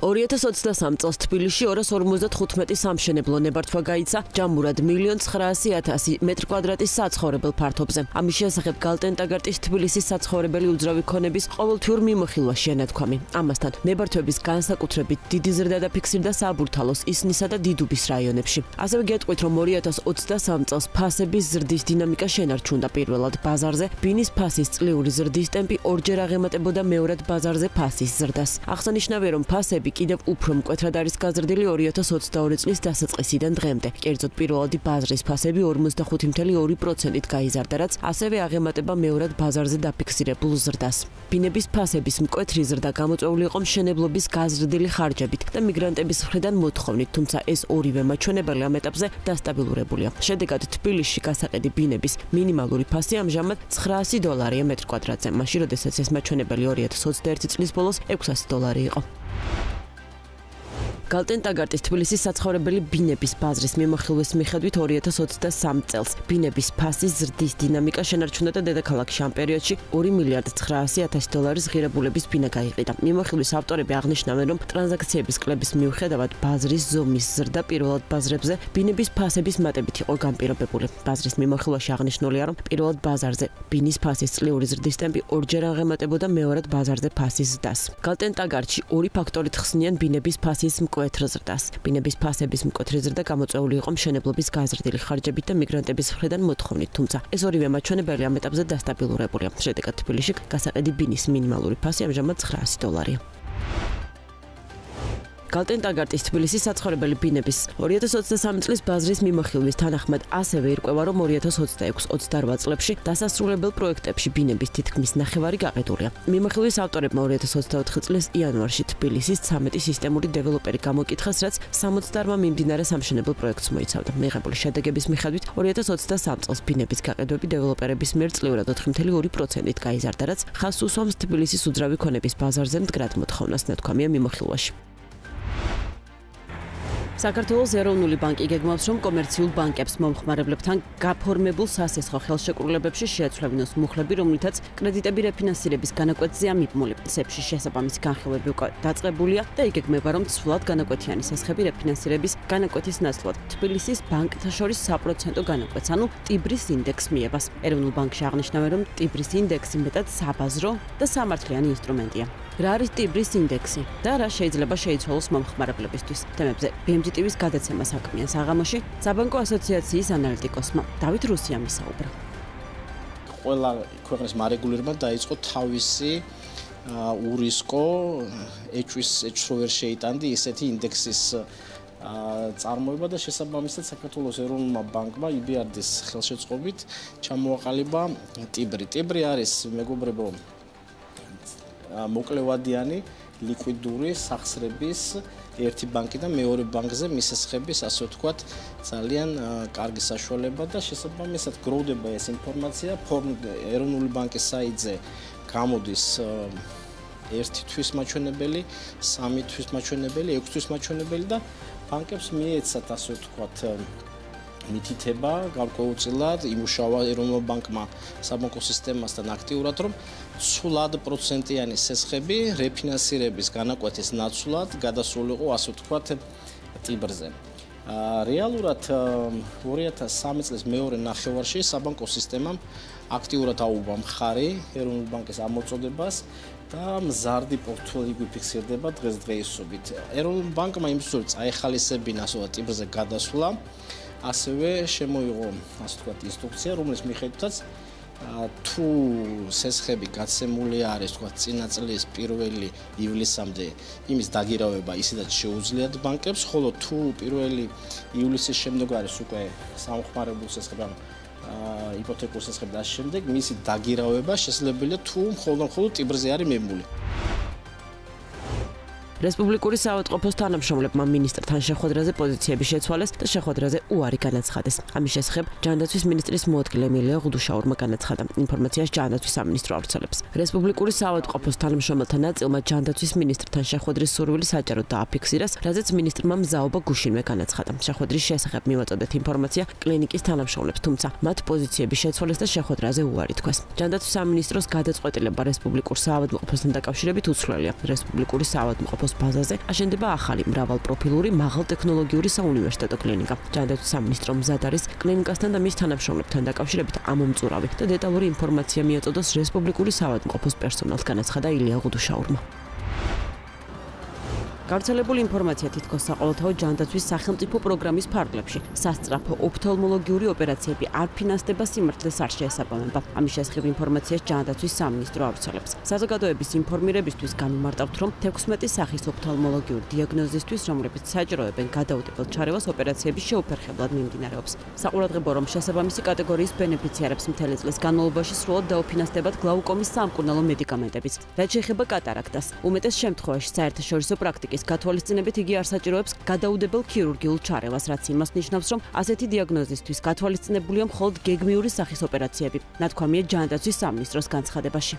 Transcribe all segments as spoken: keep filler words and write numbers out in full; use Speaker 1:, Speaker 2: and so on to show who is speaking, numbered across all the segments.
Speaker 1: ორი ათას ოცდასამი წელს თბილისში ორას ორმოცდათხუთმეტი სამშენებლო ნებართვა გაიცა ჯამურად მილიონ ცხრაასი ათასი მეტრი კვადრატის საცხოვრებელ ფართობზე. ამის შესახებ გალტენ-ტაგარტის თბილისის საცხოვრებელი უძრავი ქონების ყოველთვიურ მიმოხილვაშია ნათქვამი. ამასთან ნებართვების განსაკუთრებით დიდი ზრდა დაფიქსირდა საბურთალოს, ისნისა და დიდუბის რაიონებში. ასევე გეტყვით, რომ ორი ათას ოცდასამი წელს ფასების ზრდის დინამიკა შენარჩუნდა. პირველად ბაზარზე ბინის ფასის წლიური ზრდის ტემპი ორჯერ აღემატებოდა მეორად ბაზარზე ფასის ზრდას. აღსანიშნავია, რომ ფასები კიდევ უფრო მკვეთრად არის გაზრდილი ორი ათას ოცდაორი წლის დასაწყისიდან დღემდე. კერძოდ პირველადი ბაზრის ფასები ორმოცდახუთი წუთი ორი პროცენტით გაიზარდა, რაც ასევე აღემატება მეორად ბაზარზე დაფიქსირებულ ზრდას. ბინების ფასების მკვეთრი ზრდა გამოწვეული იყო მშენებლობის გაზრდილი ხარჯებით და მიგრანტების მხრიდან მოთხოვნით, თუმცა ეს ორივე მაჩვენებელი ამ ეტაპზე დასტაბილურებულია. შედეგად თბილისში გასაყიდი ბინების მინიმალური ფასი ამჟამად ცხრაასი დოლარია მეტр კვადრატზე, მაშინ როდესაც ეს მაჩვენებელი ორი ათას ოცდაერთი წლის ბოლოს ექვსასი დოლარი იყო. გალტენ-ტაგარტის თბილისის საცხოვრებელი ბინების ბაზრის მიმოხილვის მიხედვით ორი ათას ოცდასამი წელს ბინების ფასის ზრდის დინამიკა შენარჩუნდა და დედაქალაქში ამ პერიოდში ორი მილიარდი ცხრაასი ათასი დოლარის ღირებულების ბინა გაიყიდა. მიმოხილვის ავტორები აღნიშნავენ, რომ ტრანზაქციების კლების მიუხედავად ბაზრის ზომის ზრდა პირველად ბაზრებზე ბინების ფასების მატებით იყო განპირობებული. ბაზრის მიმოხილვაში აღნიშნულია, რომ პირველად ბაზარზე ბინის ფასის წლიური ზრდის ტემპი ორჯერ აღემატებოდა მეორად ბაზარზე ფასის ზრდას. გალტენ-ტაგარტში ორი ფაქტორით ხსნიან ბინების ფასის მკვეთრ ზრდას. ბინების ფასების მკვეთრი ზრდა გამოწვეული იყო მშენებლობის გაზრდილი ხარჯებით და მიგრანტების მხრიდან მოთხოვნით, თუმცა ეს ორივე მაჩვენებელი ამ ეტაპზე დასტაბილურებულია. შედეგად თბილისში გასაყიდი ბინის მინიმალური ფასი ამჟამად ცხრაასი დოლარია. გალტენ-ტაგარტის თბილისის საცხოვრებელი ბინების ორი ათას ოცდასამი წლის ბაზრის მიმოხილვის თანახმად ასევე ირკვევა, რომ ორი ათას ოცდაექვსი ოცდაორვა წლებში დასასრულებელ პროექტებში ბინების თითქმის ნახევარი გაყიდულია. მიმოხილვის ავტორებმა ორი ათას ოცდაოთხი წლის იანვარში თბილისის ცამეტი სისტემური დეველოპერი გამოკითხეს, რაც სამოცდაორმა მიმდინარე სამშენებლო პროექტს მოიცავდა. მიღებული შედეგების მიხედვით ორი ათას ოცდასამი წელს ბინების გაყიდვები დეველოპერების მიერ წლიურად ოთხი წუთი ორი პროცენტით გაიზარდა, რაც ხაზს უსვამს თბილისის უძრავი ქონების ბაზარზე მდგრად მოთხოვნას, ნათქვამია მიმოხილვაში. საქართველოს ეროვნული ბანკი გეგმავს, რომ კომერციულ ბანკებს მომხმარებლებთან გაფორმებულ სასესხო ხელშეკრულებებში შეეცვლევინოს მუხლები, რომლითაც კრედიტები რეფინანსირების განაკვეთზე ამიბმული. სეფში შესაბამისი განხილვები უკვე დაწყებულია და იგეგმება, რომ ცვლად განაკვეთიანი სასხები რეფინანსირების განაკვეთის ნაცვლად თბილისის ბანკთა შორის საპროცენტო განაკვეთს, ანუ ტიბრის ინდექსს მიებას. ეროვნულ ბანკში აღნიშნავენ, რომ ტიბრის ინდექსი მეტად საბაზრო და სამართლიანი ინსტრუმენტია. რა არის ტიბრის ინდექსი და რა შეიძლება შეიცვალოს მომხმარებლებისთვის? თემებზე ბი ემ ჯი ტივის გადაცემა საქმიან საღამოში საბანკო ასოციაციის ანალიტიკოსმა დავით რუსიამ ისაუბრა.
Speaker 2: ყველა ქვეყნის მარეგულირება დაიწყო თავისი ურისკო ეჩვის ეჩს რო ვერ შეიტანდი ესეთი ინდექსის წარმოება და შესაბამისად საქართველოს ეროვნულმა ბანკმა ი ბი არ დის ხელშეწყობით ჩამოაყალიბა ტიბრი. ტიბრი არის, მეგობრებო, მოკლევადიანი ლიკვიდური სახსრების ერთი ბანკიდან მეორე ბანკზე მისესხების, ასე ვთქვათ, ძალიან კარგი საშუალება და შესაბამისად გროვდება ეს ინფორმაცია ეროვნული ბანკის საიტზე გამოდის ერთი თვის მაჩვენებელი, სამი თვის მაჩვენებელი, ექვსი თვის მაჩვენებელი და ბანკებს მიეცათ, ასე ვთქვათ, მითითება გარკვეულწილად იმუშავა ეროვნულ ბანკმა საბანკო სისტემასთან აქტიურად, რომ ცვლად პროცენტიანი სესხები რეფინანსირების განაკვეთის ნაცვლად გადასულიყო, ასე ვთქვათ, ტიბრზე. რეალურად ორი ათას სამი წლის მეორე ნახევარში საბანკო სისტემამ აქტიურად აუღვა მხარი ეროვნულ ბანკის ამოწოდებას და მზარდი პორტფელი ფიქსირდება დღესდღეობით. ეროვნულ ბანკმა იმისთვის რომ წაეხალისებინა ტიბრზე გადასვლა, ასევე შემოიღო, ასე ვთქვათ, ინსტრუქცია, რომლის მიხედვითაც თუ სესხები გაცემული არის, ვთქვათ, წინა წლის პირველი ივლისამდე იმის დაგირავება ისედაც შეუძლიათ ბანკებს, ხოლო თუ პირველი ივლისის შემდეგ არის უკვე სამხმარებელ სესხები, ანუ იპოთეკურ სესხები და შემდეგ მისი დაგირავება შესაძლებელია თუ მხოლოდ ტიბრზე არის მიბმული.
Speaker 1: რესპუბლიკური საავადმყოფოს თანამშრომლებმა მინისტრთან შეხვედრაზე პოზიციები შეცვალეს და შეხვედრაზე უარი განაცხადეს. ამის შესახებ ჯანდაცვის მინისტრის მოადგილე ემილია ღუდუშაურმა განაცხადა. ინფორმაციას ჯანდაცვის სამინისტრო ავრცელებს. რესპუბლიკური საავადმყოფოს თანამშრომელთა ნაწილმა ჯანდაცვის მინისტრთან შეხვედრის სურვილი საჯაროდ დააფიქსირეს, რაზეც მინისტრმა მზაობა გუშინვე განაცხადა. შეხვედრის შესახებ მივაწოდეთ ინფორმაცია კლინიკის თანამშრომლებს, თუმცა მათ პოზიციები შეცვალეს და შეხვედრაზე უარი თქვეს. ჯანდაცვის სამინისტროს გადაწყვეტილება რესპუბლიკურ საავადმყოფოსთან დაკავშირებით უცვლელია. რესპუბლიკური საავადმყოფო სამწუხოს ბაზაზე აშენდება ახალი მრავალპროფილური მაღალტექნოლოგიური საუნივერსიტეტო კლინიკა. ჯანდაცვის სამინისტრო მზად არის კლინიკასთან და მის თანამშრომლებთან დაკავშირებით ამომწურავი და დეტალური ინფორმაცია მიაწოდოს რესპუბლიკური საავადმყოფოს პერსონალს, განაცხადა ილია ღუდუშაურმა. გავრცელებული ინფორმაცია თითქოს საყოველთაო ჯანდაცვის სახელმწიფო პროგრამის ფარგლებში სასწრაფო ოფთალმოლოგიური ოპერაციები არ ფინანსდება სიმართლეს არ შეესაბამება. ამის შესახებ ინფორმაციას ჯანდაცვის სამინისტრო ავრცელებს. საზოგადოების ინფორმირებისთვის გამიმარტავთ, რომ თექვსმეტი სახის ოფთალმოლოგიური დიაგნოზისთვის, რომლებიც საჭიროებენ გადაუდებელ ჩარევას, ოპერაციების შეუფერხებლად მიმდინარეობს. საყურადღებო, რომ შესაბამისი კატეგორიის ბენეფიციარებს მთელი წლის განმავლობაში სრულად დაუფინანსდებათ გლაუკომის სამკურნალო მედიკამენტებიც. რაც შეეხება კატარაქტას, უმეტეს შემთხვევაში საერთაშორისო პრაქტიკის გათვალისწინებით იგი არ საჭიროებს გადაუდებელ ქირურგიულ ჩარევას, რაც იმას ნიშნავს, რომ ასეთი დიაგნოზისთვის გათვალისწინებულია მხოლოდ გეგმიური სახის ოპერაციები. ნათქვამია ჯანდაცვის სამინისტროს განცხადებაში.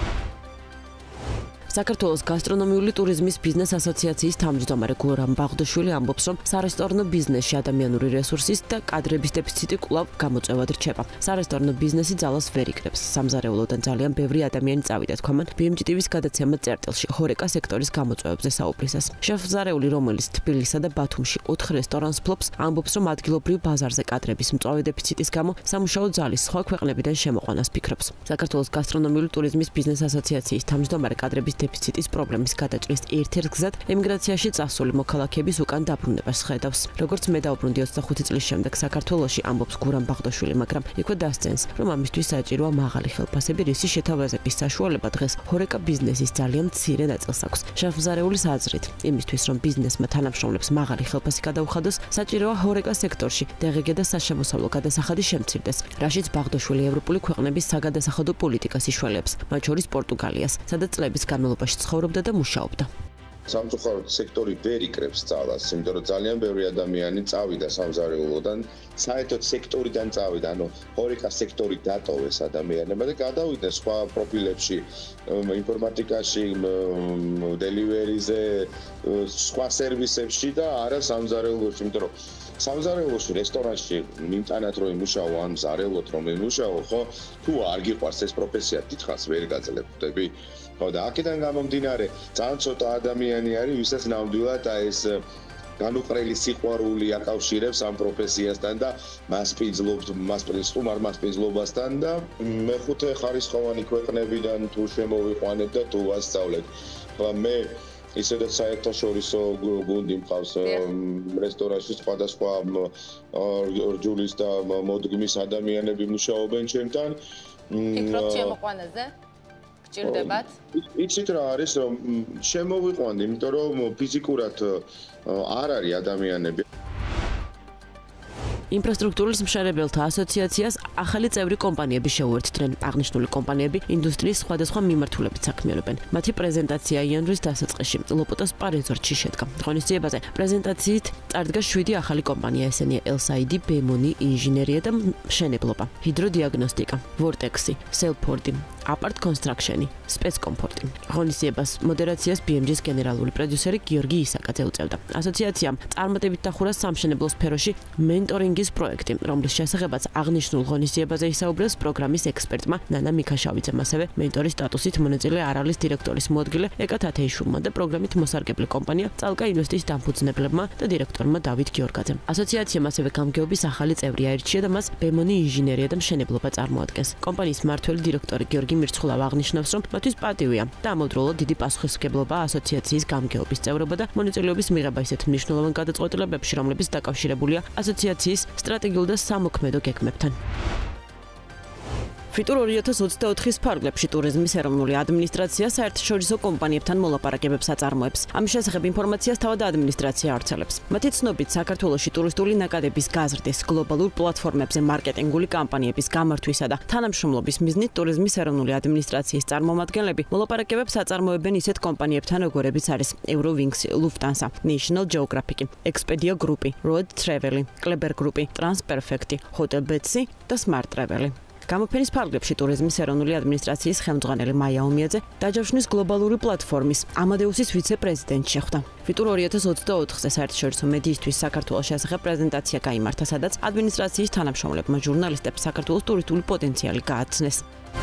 Speaker 1: საქართველოს გასტრონომიული ტურიზმის ბიზნეს ასოციაციის თავმჯდომარე გურამ ბაღდაშვილი ამბობს, რომ სარესტორნო ბიზნესში ადამიანური რესურსის და კადრების დეფიციტი კვლავ გამოწვევად რჩება. სარესტორნო ბიზნესი ძალას ვერ იკრებს. სამზარეულოდან ძალიან ბევრი ადამიანი წავიდა თქვამან ბი ემ ჯი ტი ვის გადაცემა წერტილში ჰორეკა სექტორის გამოწვევებზე საუბრისას. შეფ-ზარეული, რომელიც თბილისსა და ბათუმში ოთხ რესტორანს ფლობს, ამბობს, რომ ადგილობრივ ბაზარზე კადრების მწვავე დეფიციტის გამო სამუშაო ძალის სხვა ქვეყნებიდან შემოყვანას ფიქრობს. საქართველოს გასტრონომიული ტურიზმის ბიზნეს ასოციაციის თავმჯდომარე კადრების დეფიციტის პრობლემის გადაჭრის ერთ-ერთ გზად ემიგრაციაში წასული მოქალაქეების უკან დაბრუნებას ხედავს. როგორც მე დავბრუნდი ოცდახუთი წლის შემდეგ საქართველოში, ამბობს გურამ ბაღდაშვილი, მაგრამ იქვე დასცენს, რომ ამისთვის საჭიროა მაღალი ხელფასები, რისი შეთავაზების საშუალება დღეს ჰორეკა ბიზნესის ძალიან მცირე ნაწილს აქვს. შეფ-ზარეულის აზრით, იმისთვის, რომ ბიზნესმა თანამშრომლებს მაღალი ხელფასი გადაუხადოს, საჭიროა ჰორეკა სექტორში დე ღე გე და საშემოსავლო გადასახადი შემცირდეს, რაშიც ბაღდაშვილი ევროპული ქვეყნების საგადასახადო პოლიტიკას იშველებს, მათ შორის პორტუგალიას, სადაც წლების განმავლობაში ცხოვრობდა და მუშაობდა.
Speaker 3: სამწუხაროდ სექტორი ვერ იკრებს ძალას, იმიტომ რომ ძალიან ბევრი ადამიანი წავიდა სამზარეულოდან, საერთოდ სექტორიდან წავიდა, ანუ ჰორეკა სექტორი დატოვეს ადამიანებმა და გადავიდნენ სხვა პროფილებში, ინფორმატიკაში, დელივერიზე, სხვა სერვისებში და არა სამზარეულოში, იმიტომ რომ სამზარეულოში რესტორანში მიმტანად რომ იმუშაო, ან მზარეულოთ რომ იმუშაო, ხო, თუ არ გიყვარს ეს პროფესია, დიდხანს ვერ გაძლევდები. ხო და აქედან გამომდინარე, ძალიან ცოტა ადამიანი არის, ვისაც ნამდვილად ეს განუყრელი სიყვარული აკავშირებს ამ პროფესიასთან და მასპინძლობს, სტუმარ მასპინძლობასთან და მეხუთე ხარისხოვანი ქვეყნებიდან თუ შემოვიყვანებ და თუ ვასწავლებ. ხო მე ისედაც საერთაშორისო გუნდი მყავს რესტორანში, სხვადასხვა რჯულის და მოდგმის ადამიანები მუშაობენ ჩემთან.
Speaker 4: ფიქრობთ შემოყვანაზე? გჭირდებათ?
Speaker 3: იცით რა არის, რომ შემოვიყვანდი, იმიტომ რომ ფიზიკურად არ არის ადამიანები.
Speaker 1: ინფრასტრუქტურის მშენებელთა ასოციაციას ახალი წევრი კომპანიები შეუერთდნენ. აღნიშნული კომპანიები ინდუსტრიის სხვადასხვა მიმართულებით საქმიანობენ. მათი პრეზენტაცია იანვრის დასაწყისში ლოპოტას პარეზორტში შედგა. ღონისძიებაზე პრეზენტაციით წარდგა შვიდი ახალი კომპანია, ესენია ელ ес აი დი, ბემონი, ინჟინერია და მშენებლობა, ჰიდროდიაგნოსტიკა, ვორტექსი, სელფორდი, აპარტ კონსტრაქშენი, სპეცკომფორტი. ღონისძიებას მოდერაციას ბი ემ ჯის გენერალური პროდიუსერი გიორგი ისაკაძე უწევდა. ასოციაციამ წარმატებით დახურა სამშენებლო სფეროში მენტორინგის პროექტი, რომლის შესახებაც აღნიშნულ ღონისძიებაზე ისაუბრეს პროგრამის ექსპერტმა ნანა მიქაშავიძემ, ასევე მენტორის სტატუსით მონაწილე არალის დირექტორის მოადგილე ეკა თათეიშვილმა და პროგრამით მოსარგებლე კომპანია წალკა ინვესტის დამფუძნებლებმა და დირექტორმა დავით გიორგაძემ. ასოციაციამ ასევე გამგეობის ახალი წევრი აირჩია და მას ბემონი ინჟინერია და მშენებლობა წარმოადგენს. კომპანიის მმართველი დირექტორი გიორგი მირცხულავა აღნიშნავს, რომ მათთვის პატივია და ამავდროულად დიდი პასუხისმგებლობა ასოციაციის გამგეობის წევრობა და მონაწილეობის მიღება ისეთ მნიშვნელოვან გადაწყვეტილებებში, რომლებიც დაკავშირებულია ასოციაციის სტრატეგიულ და სამოქმედო გეგმებთან. ფიტურ ორი ათას ოცდაოთხის ფარგლებში ტურიზმის ეროვნული ადმინისტრაცია საერთაშორისო კომპანიებთან მოლაპარაკებებს აწარმოებს. ამის შესახებ ინფორმაციას თავად ადმინისტრაცია ავრცელებს. მათი ცნობით, საქართველოში ტურისტული ნაკადების გაზრდის, გლობალურ პლატფორმებზე მარკეტინგული კამპანიების გამართვისა და თანამშრომლობის მიზნით ტურიზმის ეროვნული ადმინისტრაციის წარმომადგენლები მოლაპარაკებებს აწარმოებენ ისეთ კომპანიებთან, როგორებიც არის Eurowings, Lufthansa, National Geographic, Expedia Group, Road Travel, Kleber Group, Transperfect, Hotel Betsy და Smart Travel. გამოფენის ფარგლებში ტურიზმის ეროვნული ადმინისტრაციის ხელმძღვანელი მაია ომიაძე დაჯავშნის გლობალური პლატფორმის ამადეუსის ვიცე-პრეზიდენტი შეხვდა. ფიტურ ორი ათას ოცდაოთხზე საერთაშორისო მედიისთვის საქართველოს შესახებ პრეზენტაცია გაიმართა, სადაც ადმინისტრაციის თანამშრომლებმა ჟურნალისტებს საქართველოს ტურისტული პოტენციალი გააცნეს.